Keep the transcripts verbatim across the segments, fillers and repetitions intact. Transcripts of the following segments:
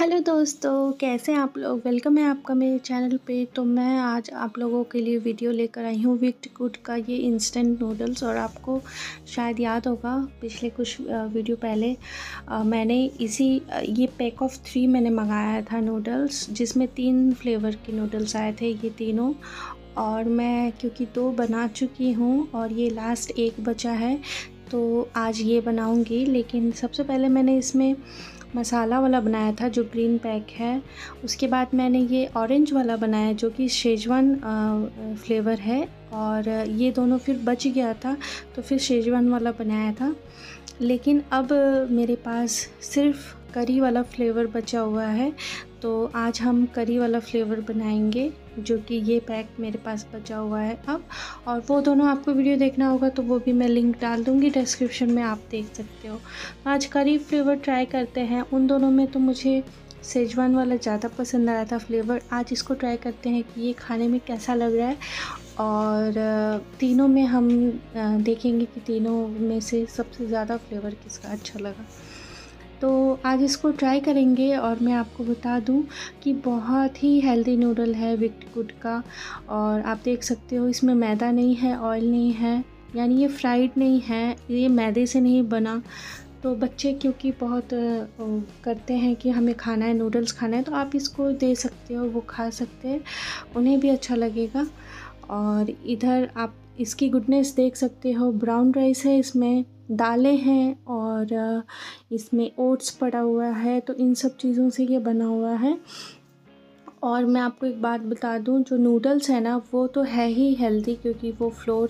Hello दोस्तों, कैसे हैं आप लोग। वेलकम है आपका मेरे चैनल पे। तो मैं आज आप लोगों के लिए वीडियो लेकर आई हूँ विक्ट गुड का ये इंस्टेंट नूडल्स। और आपको शायद याद होगा पिछले कुछ वीडियो पहले आ, मैंने इसी ये पैक ऑफ थ्री मैंने मंगाया था नूडल्स, जिसमें तीन फ्लेवर के नूडल्स आए थे ये तीनों। और मैं क्योंकि दो बना चुकी हूँ और ये लास्ट एक बचा है, तो आज ये बनाऊँगी। लेकिन सबसे पहले मैंने इसमें मसाला वाला बनाया था जो ग्रीन पैक है। उसके बाद मैंने ये ऑरेंज वाला बनाया जो कि शेजवान फ्लेवर है। और ये दोनों फिर बच गया था तो फिर शेजवान वाला बनाया था। लेकिन अब मेरे पास सिर्फ करी वाला फ्लेवर बचा हुआ है, तो आज हम करी वाला फ्लेवर बनाएंगे जो कि ये पैक मेरे पास बचा हुआ है अब। और वो दोनों आपको वीडियो देखना होगा तो वो भी मैं लिंक डाल दूँगी डिस्क्रिप्शन में, आप देख सकते हो। आज करी फ्लेवर ट्राई करते हैं। उन दोनों में तो मुझे शेजवान वाला ज़्यादा पसंद आया था फ्लेवर। आज इसको ट्राई करते हैं कि ये खाने में कैसा लग रहा है। और तीनों में हम देखेंगे कि तीनों में से सबसे ज़्यादा फ्लेवर किसका अच्छा लगा। तो आज इसको ट्राई करेंगे। और मैं आपको बता दूं कि बहुत ही हेल्दी नूडल है विक्ट गुड का। और आप देख सकते हो इसमें मैदा नहीं है, ऑयल नहीं है, यानी ये फ्राइड नहीं है, ये मैदे से नहीं बना। तो बच्चे क्योंकि बहुत करते हैं कि हमें खाना है, नूडल्स खाना है, तो आप इसको दे सकते हो, वो खा सकते हैं, उन्हें भी अच्छा लगेगा। और इधर आप इसकी गुडनेस देख सकते हो। ब्राउन राइस है, इसमें दालें हैं और इसमें ओट्स पड़ा हुआ है। तो इन सब चीज़ों से ये बना हुआ है। और मैं आपको एक बात बता दूं, जो नूडल्स है ना वो तो है ही हेल्दी क्योंकि वो फ्लोर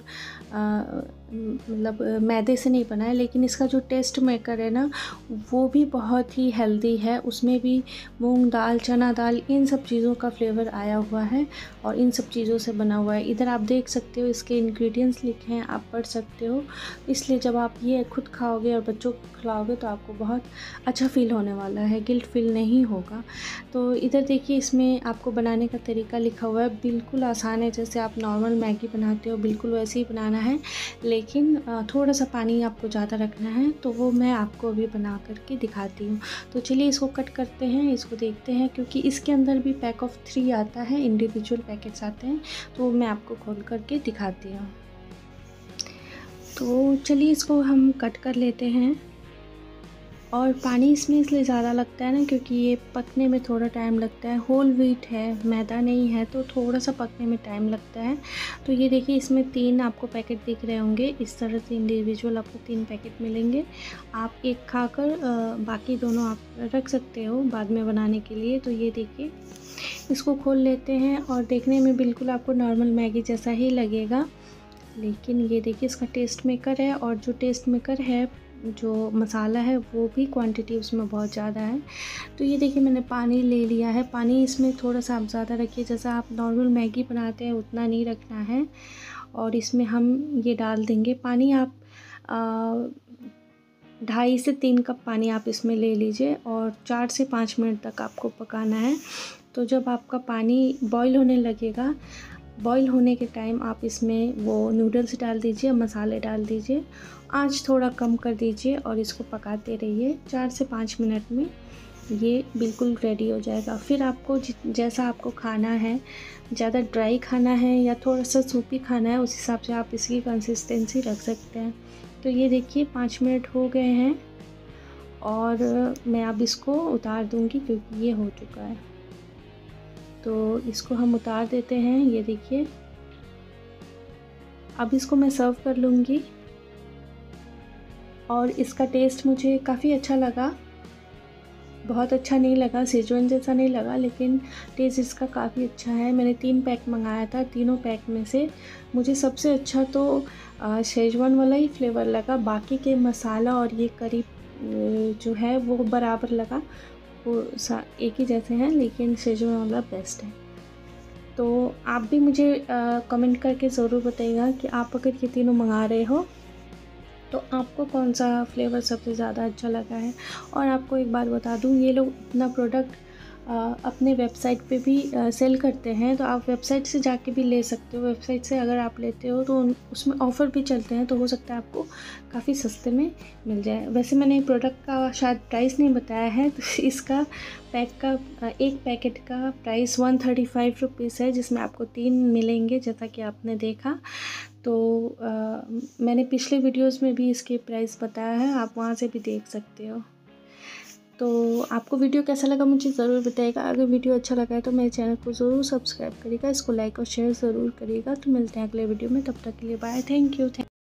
मतलब मैदे से नहीं बना है। लेकिन इसका जो टेस्ट मेकर है ना वो भी बहुत ही हेल्दी है। उसमें भी मूंग दाल, चना दाल, इन सब चीज़ों का फ्लेवर आया हुआ है और इन सब चीज़ों से बना हुआ है। इधर आप देख सकते हो इसके इंग्रेडिएंट्स लिखे हैं, आप पढ़ सकते हो। इसलिए जब आप ये खुद खाओगे और बच्चों को खिलाओगे तो आपको बहुत अच्छा फील होने वाला है, गिल्ट फील नहीं होगा। तो इधर देखिए इसमें आपको बनाने का तरीका लिखा हुआ है, बिल्कुल आसान है। जैसे आप नॉर्मल मैगी बनाते हो बिल्कुल वैसे ही बनाना है, लेकिन थोड़ा सा पानी आपको ज़्यादा रखना है। तो वो मैं आपको अभी बना करके दिखाती हूँ। तो चलिए इसको कट करते हैं, इसको देखते हैं, क्योंकि इसके अंदर भी पैक ऑफ थ्री आता है, इंडिविजुअल पैकेट्स आते हैं, तो मैं आपको खोल करके दिखाती हूँ। तो चलिए इसको हम कट कर लेते हैं। और पानी इसमें इसलिए ज़्यादा लगता है ना क्योंकि ये पकने में थोड़ा टाइम लगता है। होल व्हीट है, मैदा नहीं है, तो थोड़ा सा पकने में टाइम लगता है। तो ये देखिए इसमें तीन आपको पैकेट दिख रहे होंगे, इस तरह से इंडिविजुअल आपको तीन पैकेट मिलेंगे। आप एक खाकर बाकी दोनों आप रख सकते हो बाद में बनाने के लिए। तो ये देखिए इसको खोल लेते हैं और देखने में बिल्कुल आपको नॉर्मल मैगी जैसा ही लगेगा। लेकिन ये देखिए इसका टेस्ट मेकर है, और जो टेस्ट मेकर है, जो मसाला है, वो भी क्वांटिटी उसमें बहुत ज़्यादा है। तो ये देखिए मैंने पानी ले लिया है। पानी इसमें थोड़ा सा आप ज़्यादा रखिए, जैसा आप नॉर्मल मैगी बनाते हैं उतना नहीं रखना है। और इसमें हम ये डाल देंगे पानी। आप ढाई से तीन कप पानी आप इसमें ले लीजिए और चार से पाँच मिनट तक आपको पकाना है। तो जब आपका पानी बॉईल होने लगेगा, बॉईल होने के टाइम आप इसमें वो नूडल्स डाल दीजिए, मसाले डाल दीजिए, आंच थोड़ा कम कर दीजिए और इसको पकाते रहिए। चार से पाँच मिनट में ये बिल्कुल रेडी हो जाएगा। फिर आपको जैसा आपको खाना है, ज़्यादा ड्राई खाना है या थोड़ा सा सूपी खाना है, उस हिसाब से आप इसकी कंसिस्टेंसी रख सकते हैं। तो ये देखिए पाँच मिनट हो गए हैं और मैं अब इसको उतार दूँगी क्योंकि ये हो चुका है। तो इसको हम उतार देते हैं। ये देखिए अब इसको मैं सर्व कर लूँगी। और इसका टेस्ट मुझे काफ़ी अच्छा लगा, बहुत अच्छा नहीं लगा, शेजवान जैसा नहीं लगा, लेकिन टेस्ट इसका काफ़ी अच्छा है। मैंने तीन पैक मंगाया था, तीनों पैक में से मुझे सबसे अच्छा तो शेजवान वाला ही फ्लेवर लगा। बाकी के मसाला और ये करी जो है वो बराबर लगा, वो एक ही जैसे हैं, लेकिन शेजवान वाला बेस्ट है। तो आप भी मुझे कमेंट करके ज़रूर बताइएगा कि आप अगर ये तीनों मंगा रहे हो तो आपको कौन सा फ्लेवर सबसे ज़्यादा अच्छा लगा है। और आपको एक बात बता दूं, ये लोग अपना प्रोडक्ट अपने वेबसाइट पे भी सेल करते हैं, तो आप वेबसाइट से जाके भी ले सकते हो। वेबसाइट से अगर आप लेते हो तो उसमें ऑफ़र भी चलते हैं, तो हो सकता है आपको काफ़ी सस्ते में मिल जाए। वैसे मैंने प्रोडक्ट का शायद प्राइस नहीं बताया है, तो इसका पैक का एक पैकेट का price one thirty five rupees है, जिसमें आपको तीन मिलेंगे, जैसा कि आपने देखा। तो आ, मैंने पिछले वीडियोस में भी इसके प्राइस बताया है, आप वहाँ से भी देख सकते हो। तो आपको वीडियो कैसा लगा मुझे ज़रूर बताइएगा। अगर वीडियो अच्छा लगा है तो मेरे चैनल को ज़रूर सब्सक्राइब करिएगा, इसको लाइक और शेयर ज़रूर करिएगा। तो मिलते हैं अगले वीडियो में, तब तक के लिए बाय, थैंक यू।